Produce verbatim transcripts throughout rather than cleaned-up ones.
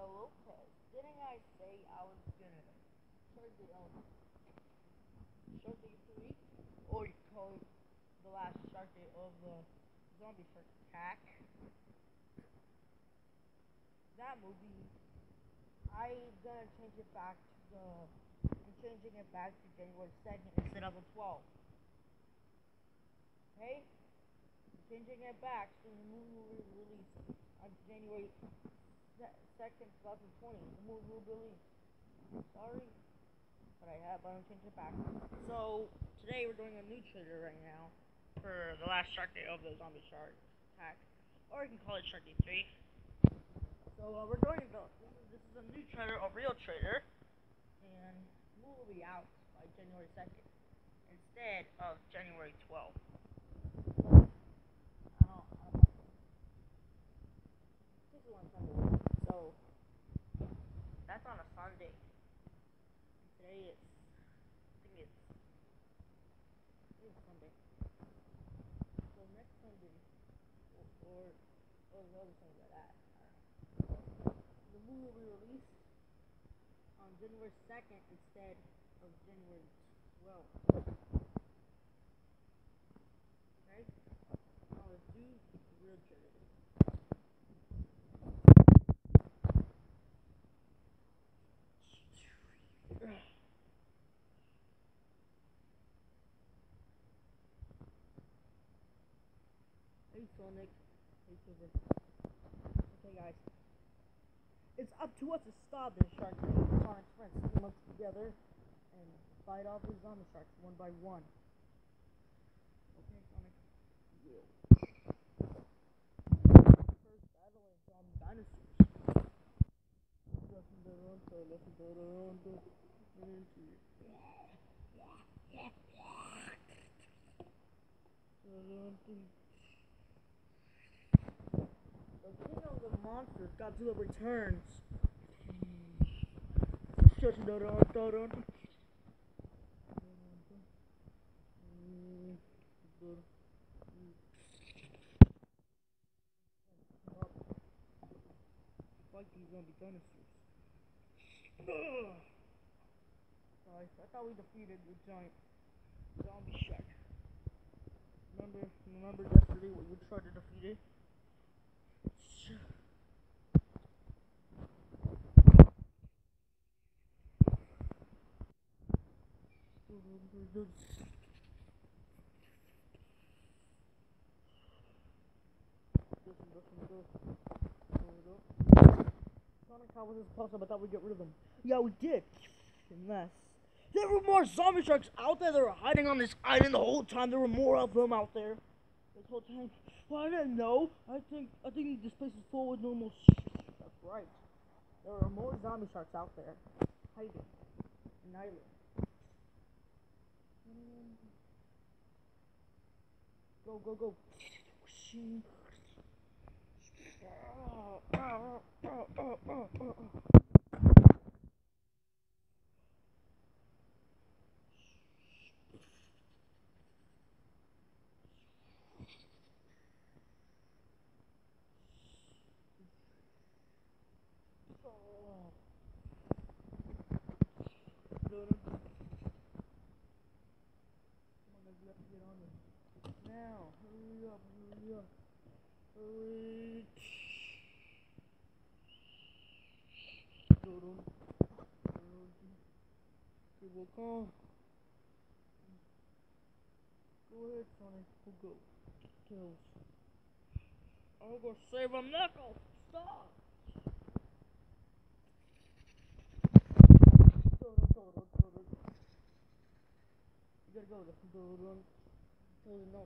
Lopez. Didn't I say I was gonna start the um Shark Day three? Or you call it the last Shark Day of the zombie shark attack. That movie, I gonna change it back to the I'm changing it back to January second instead of the twelfth. Okay? I'm changing it back so the movie will be released on January second, twenty twenty. The movie will be released. Sorry, but I have, but I'm changing it back. So today we're doing a new trailer right now for the last Shark Day of the Zombie Shark Attack, or you can call it Shark Day three. So uh, we're doing the this is, this is a new trailer, a real trailer, and the movie will be out by January second instead of January twelfth. I don't, I don't know. This is one Sunday, so that's on a Sunday. And today is, I think it's, I think it's Sunday. So next Sunday, or, or, or the other Sunday like that, I don't know. The movie will be released on January second instead of January twelfth. Okay? Now let's do the real trailer. Hey Sonic. Hey Silver. Okay guys. It's up to us to stop this shark. Sonic's friends team up together and fight off the zombie sharks one by one. Okay, Sonic. Yeah. First battling zombie dinosaurs. Listen to Toronto, listen to Toronto. The king of the monsters, Godzilla returns. Fight these zombie dinosaurs. Guys, I thought we defeated the giant zombie shark. Remember, remember yesterday when we tried to defeat it? Sonic, how was this possible? I thought we'd get rid of them. Yeah, we did. Unless there were more zombie sharks out there that were hiding on this island the whole time. There were more of them out there this whole time. Well, I didn't know. I think I think this place is full with normal. That's right. There are more zombie sharks out there hiding in an island. Go, go, go. Now, hurry up, hurry up, hurry. It will come. Go ahead, Sonic. We'll go. Tails. I'm gonna save him, Knuckles. Stop. You gotta go. Tails, no.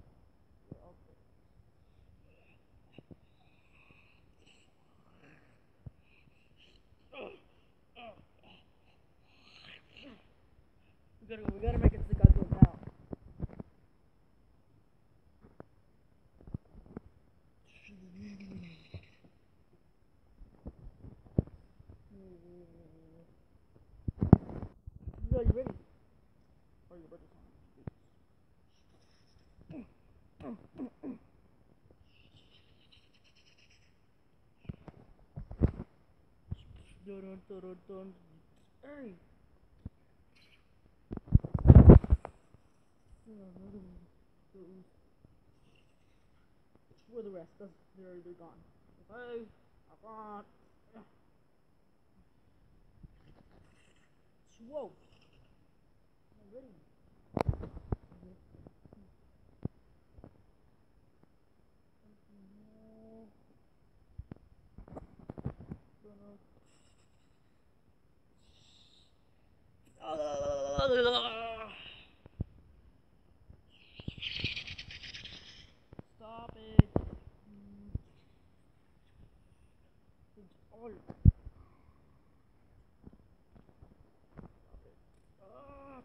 We gotta go. We gotta make it to the Godzilla now. Are you ready? Are you ready? Dun, dun, dun, dun, dun. Hey. Where are the rest? They're, they're gone. Okay. I'm gone. Whoa. Already. Stop it. It's all. Ah.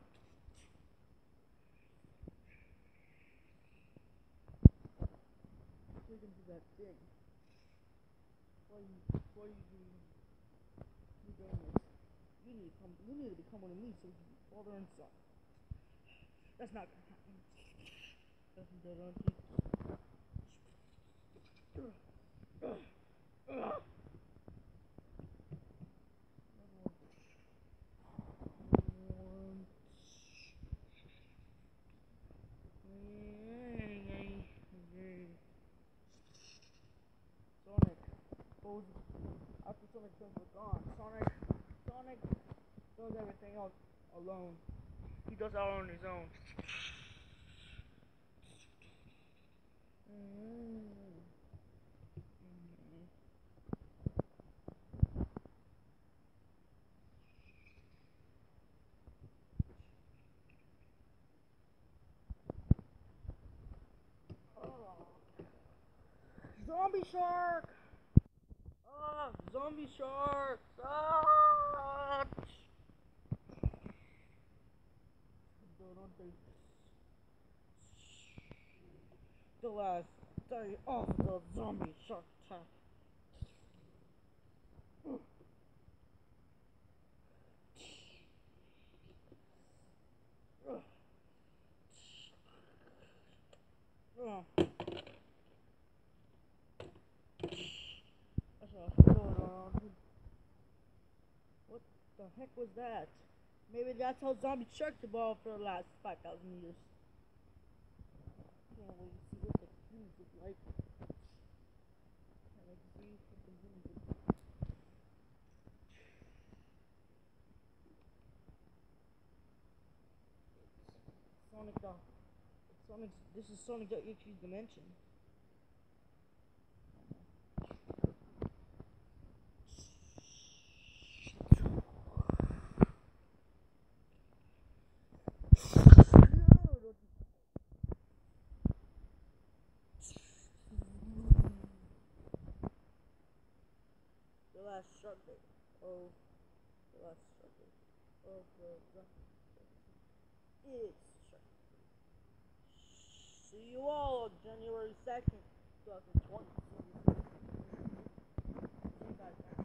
Look into that thing. Why are you, why are you doing, you doing this? You need to come, you need to become one of me so you can be father and son. That's not gonna happen. That's not gonna happen. Sonic, goes after Sonic turns are gone. Sonic, Sonic does everything else alone. He does it all on his own. Mm. Mm. Oh. Zombie shark! Ah, zombie shark! Ah! The last day of the zombie shark attack. Oh. What the heck was that? Maybe that's how zombie sharks evolved for the last five thousand years. Can't wait to see what the humans look like. Can't wait to see what the humans look like. Sonic dog. Sonic. This is sonic.exe's dimension. The last shark day. Oh, the last shark day. Oh, the is shark. See you all on January second, twenty twenty. See you guys, man.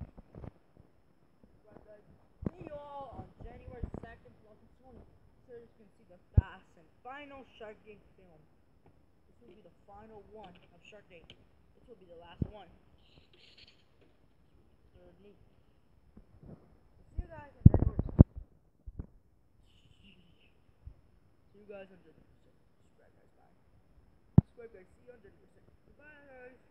See you all on January second, twenty twenty. So you can see the last and final Shark Day film. This will be the final one of Shark Day. This will be the last one. Thirdly. See you guys on January second. See you guys on January second. Subscribe guys, bye. Subscribe guys, see you on January second. Goodbye guys.